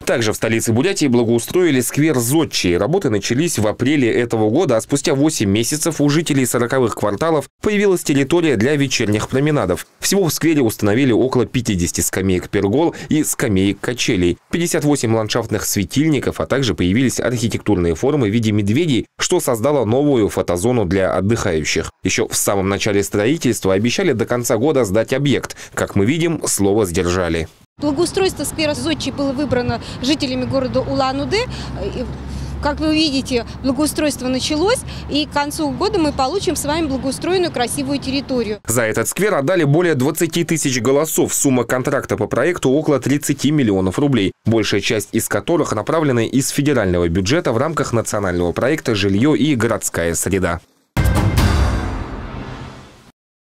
Также в столице Бурятии благоустроили сквер Зодчий. Работы начались в апреле этого года, а спустя 8 месяцев у жителей 40-х кварталов появилась территория для вечерних променадов. Всего в сквере установили около 50 скамеек пергол и скамеек качелей, 58 ландшафтных светильников, а также появились архитектурные формы в виде медведей, что создало новую фотозону для отдыхающих. Еще в самом начале строительства обещали до конца года сдать объект. Как мы видим, слово сдержали. Благоустройство сквера Зодчий было выбрано жителями города Улан-Удэ. Как вы видите, благоустройство началось, и к концу года мы получим с вами благоустроенную красивую территорию. За этот сквер отдали более 20 тысяч голосов. Сумма контракта по проекту около 30 миллионов рублей, большая часть из которых направлена из федерального бюджета в рамках национального проекта «Жилье и городская среда».